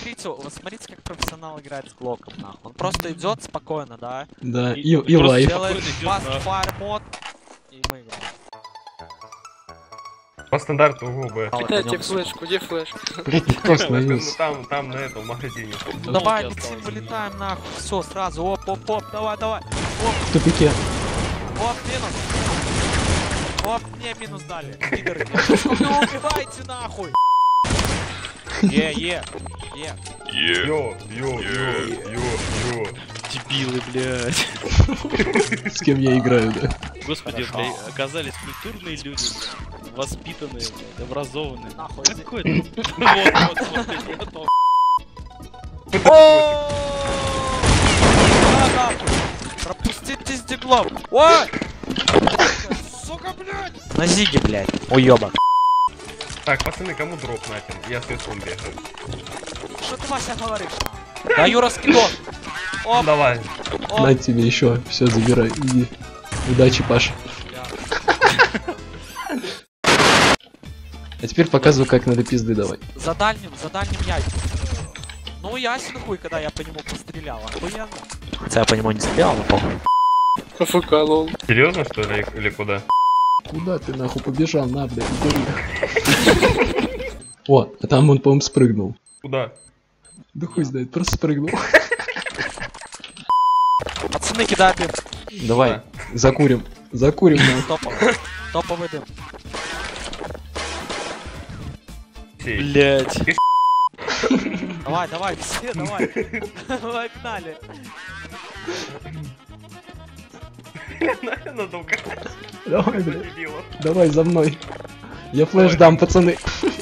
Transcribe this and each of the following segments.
вот смотрите, как профессионал играет с Глоком, нахуй. Он просто идет спокойно, да? Да, и Просто лайф. делает fast fire мод, и мы играем. По стандарту УГБ. Дайте флешку, где флешка? Блять, никто остановился. Там на этом магазине. Ну давай, летим, вылетаем, нахуй. Все, сразу, оп, давай. В тупике. Оп, минус. Оп, мне минус дали. Пидоры. Ну убивайте, нахуй. Е. Йо. Дебилы, блядь. С кем я играю, да? Господи, блядь, оказались культурные люди, воспитанные, блядь, образованные. Нахуй. Какой это? Вот, смотри, готов. Пропустите с диглом. Ой! Сука, блядь! На зиге, блядь. Уёбок. Так, пацаны, кому дроп нахер? Я с лицом бегаю. Что ты, Вася, говоришь? Даю раскидон. Оп, Давай. оп. На тебе еще. Все, забирай. Иди. Удачи, Паша. А теперь показываю, как надо пизды давать. За дальним яйцем. Ну, ясен хуй, когда я по нему пострелял. Охуенно. Хотя я по нему не стрелял, но похуй. АФК, лол. Серьезно, что ли, или куда? Куда ты нахуй побежал? На, блядь, иди. О, а там он, по-моему, спрыгнул. Куда? Да хуй знает, просто спрыгнул. Пацаны, кидай дым. Давай, закурим. Закурим, нахуй. Топовый дым. Сей. Блядь. Давай, все, давай. Погнали. Надо указать. Давай, блядь. Давай за мной. Я флеш дам, пацаны.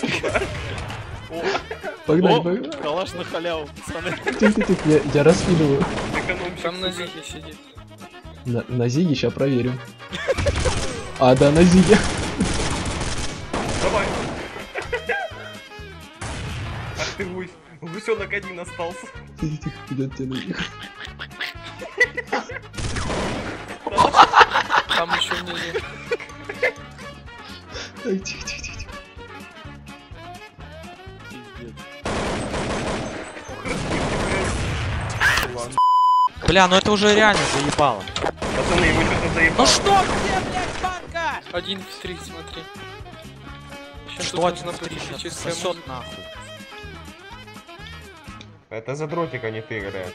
Погнали. Калаш на халяву, пацаны. Тихо, я раскидываю. Там на зиге сидит. На зиге сейчас проверим. А, да, на зиге. Давай. Ах ты гусь. Гусенок один остался. Тихо, идет тебе на них. Там еще внизу. Так, тихо. Бля, ну это уже реально заебало. Пацаны, его что-то заебало. Ну что, где, блядь, банка? 1 в 3, смотри. Сейчас Что тут один нужно в три потихо сейчас чистая сосёт музыка. нахуй. Это за дротика не ты играешь.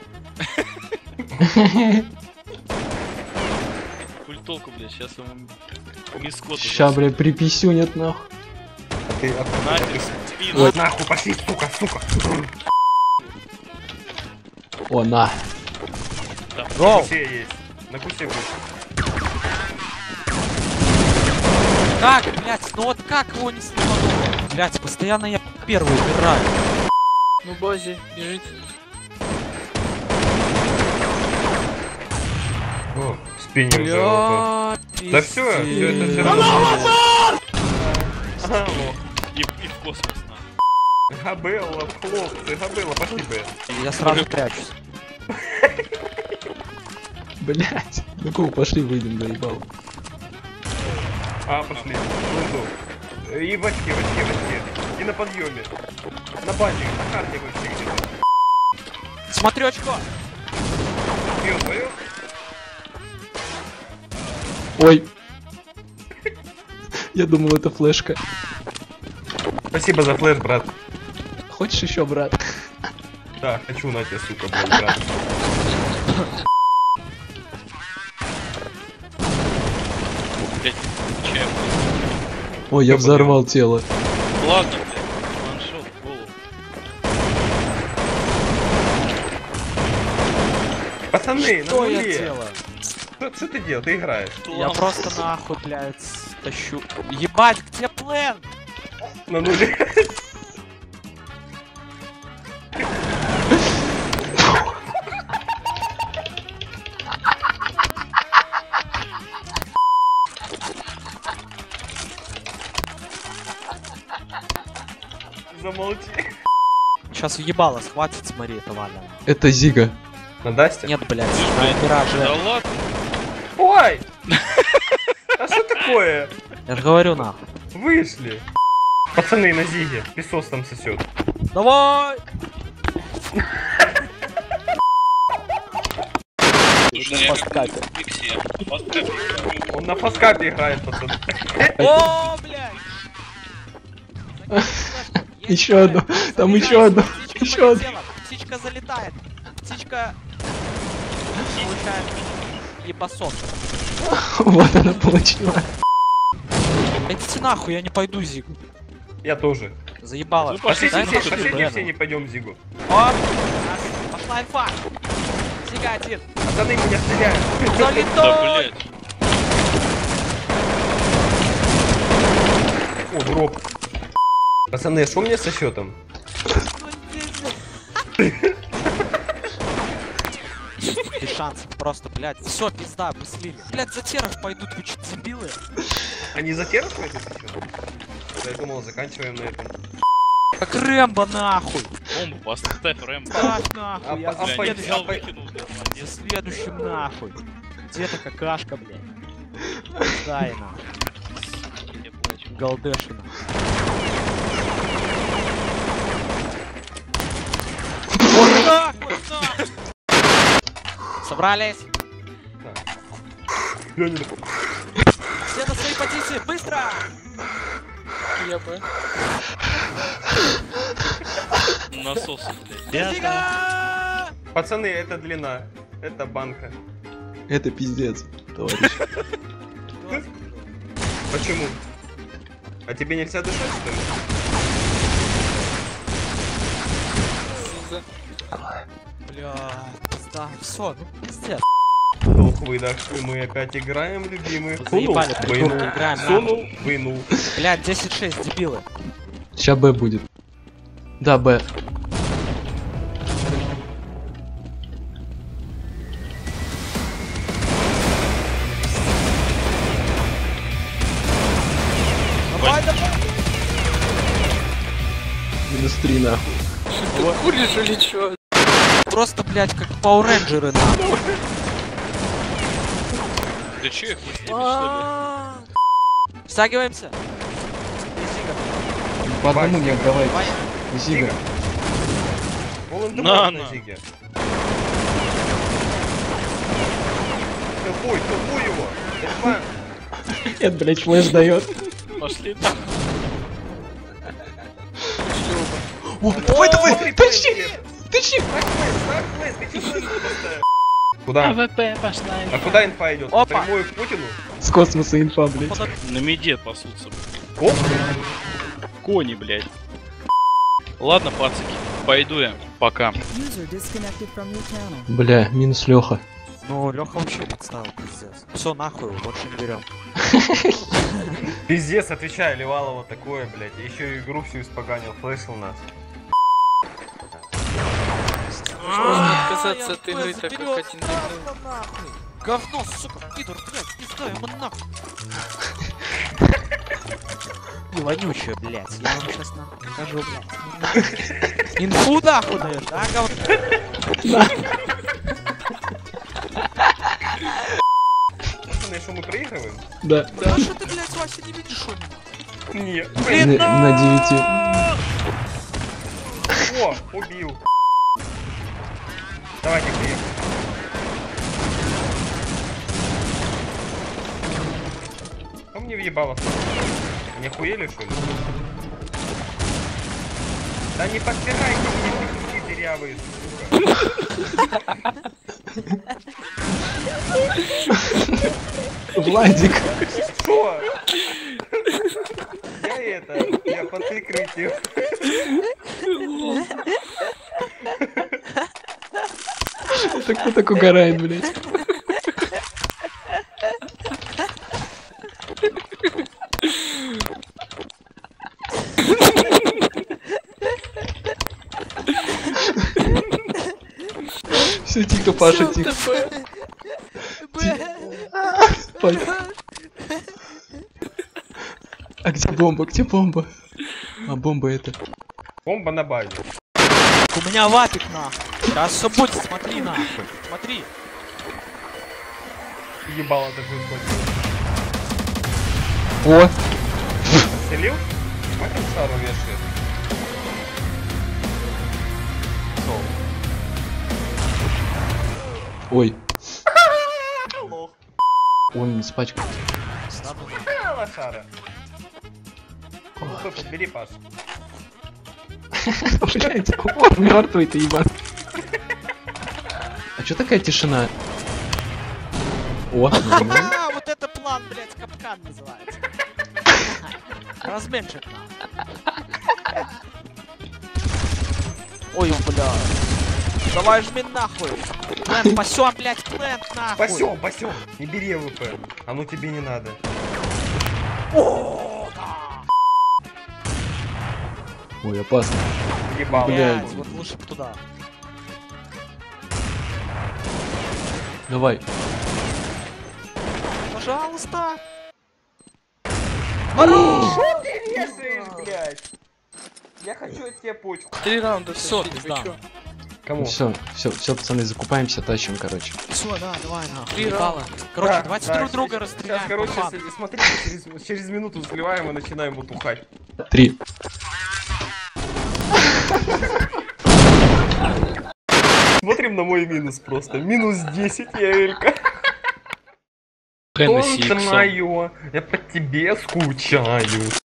Культолку, блядь, сейчас ему мискот. Ща, бля, приписюнет нахуй. А ты Нафиг, Ой, нахуй, пошли, сука. О, на. На Гоу! кусе есть. На кусе будет. Как, блядь, ну вот как его не снимал? Блядь, постоянно я первый убираю. Ну, базе, бежит. О, спиннинг заработал. Бля, Да все это все равно. и в космос, на. Габелла, хлопцы, Габелла, пошли бы. Я сразу прячусь. Блять. Ну кого, пошли выйдем, заебал. А, пошли. Вон и в очке. И на подъеме. На базе, на карте вообще где-то. Смотрёчку! Бьет твою? Ой. Я думал, это флешка. Спасибо за флеш, брат. Хочешь еще, брат? Да, хочу на тебя, сука, блин, брат. Блядь, чем? Ой, я взорвал тело. Ладно, блядь, ваншот в голову. Пацаны, на Что я нуле. делаю? Что ты делаешь? Ты играешь. Я просто нахуй, блядь, тащу. Ебать, где плен? На нуле. Замолчи. Сейчас въебало схватит, смотри, это Валя. Это Зига. На Дасте? Нет, блядь, на Мираже. Да ладно, Ой! А что такое? Я же говорю нахуй. Вышли. Пацаны на Зиге. Песос там сосет. Давай! Фасткапе. Он на фаскапе играет, пацан. О, блядь! Еще одно. Там еще одно. Еще одно. Птичка залетает. Птичка получает ебасос. Вот она получила. Идите нахуй, я не пойду Зигу. Я тоже. Заебало. Пошли Дай все, нахуй пошли Зигу, все не пойдем в Зигу. Оп! Пошла инфа! Зига один! Пацаны меня стреляют. Да, Залетой! блядь. О, дроп. Пацаны, что мне со счетом? Без шансов, просто, блядь. Все, пизда, мы слили. Блядь, за теров пойдут, вы что, дебилы? Они затерпывают со счетом? Я думал, заканчиваем на этом. Как Рэмбо, нахуй! Бомбу поставь, Рэмбо. Ставь нахуй, я А за Бля, не следующим, взял, выкинул, блядь, за молодец. следующим нахуй. Где то какашка, блядь? Дай нахуй. Я плачу. Голдешина. Вот так, вот так! Собрались! Леонид, Все на свои позиции, быстро! Я бы. Насосы, блядь. Зига! пацаны, это длина. Это банка. Это пиздец, товарищ. Почему? А тебе нельзя дышать, что ли? Зиза. Бля, пизда. Все, ну пиздец. Вдох-выдох, и мы опять играем, любимые. Заебали, придурки, вынул, играем сунул, вынул. Блядь, 10-6, дебилы. Сейчас Б будет. Да, Б. Давай, давай! Минус 3 нахуй. Ты куришь или чё? Просто, блядь, как пауэр-рейнджеры, нахуй. Ты че их не снимешь, что Стягиваемся. По одному не отдавай. Давай. Зига. Волан-де-Морт На. на Зиге. Тупой его. Эльфа. Нет, блять, флеш дает. ли? Пошли там. Давай, давай, Смотри, тащи, плейн, тащи. так, плейн, ты чё просто? Куда? АВП пошла. А куда инфа идет? Опа. Прямую к Путину? С космоса инфа, блять. На меде пасутся. Оп. Кони, блядь. Ладно, пацаки, пойду я. Пока. User disconnected from your channel. Бля, минус Леха. Ну, Леха вообще подставил, пиздец. Все, нахуй, больше не берем. Пиздец, отвечаю, Левалова такое, блядь. Еще и игру всю испоганил, флешил нас. Можно отказаться от игры, так как один на Говно, сука, пидор, блядь, пизда ему нахуй. Вонючая, блядь, я вам сейчас нахуй покажу, блядь. Инфу нахуй даешь, да, говно? Пацаны, что мы проигрываем? Да. Да что ты, блядь, Вася, не видишь, что ли? Нет. На 9. О, убил. Давайте, приехали. А мне въебало. Не охуели, что ли? Да не подпирайте мне, эти дырявые, сука. Владик. Что? Я под прикрытием. Это кто так угорает, блять? Все, тихо, Паша, тихо. Спать. А где бомба? Где бомба? А бомба это. Бомба на базе. У меня вапик нахуй. Сейчас все будет, смотри нахуй. Смотри. Ебало такой хоть. О! Целил? Мать он шару вешает. Ой. Он испачкал. Слабо. Лошара. Ну, подбери, Паш. Блять, он мертвый ты, ебан. А чё такая тишина? О, нормально. А, вот это план, блядь, капкан называется. Разменчик нам. Ой, бля. Давай жми нахуй. Плент, пасём, блядь, плент нахуй. Пасем, пасем. Не бери АВП. Оно тебе не надо. О, да. Ой, опасно. Ебал. Блядь. Блядь, вот лучше бы туда. Давай. Пожалуйста. Что ты резаешь, блядь? Я хочу от тебя почку. 3 раунда Всё, тащить, пизда. вы чё? Кому? Все, пацаны, закупаемся, тащим, короче. Все, да, давай, нахуй. Три Ебало. Короче, Да, давайте да, друг друга Сейчас, расстреляем. короче, по фану. смотрите, через минуту сливаем и начинаем бутухать. 3. Смотрим на мой минус просто. Минус 10, я Элька. Хеннесси Солнце иксом. мое, я по тебе скучаю.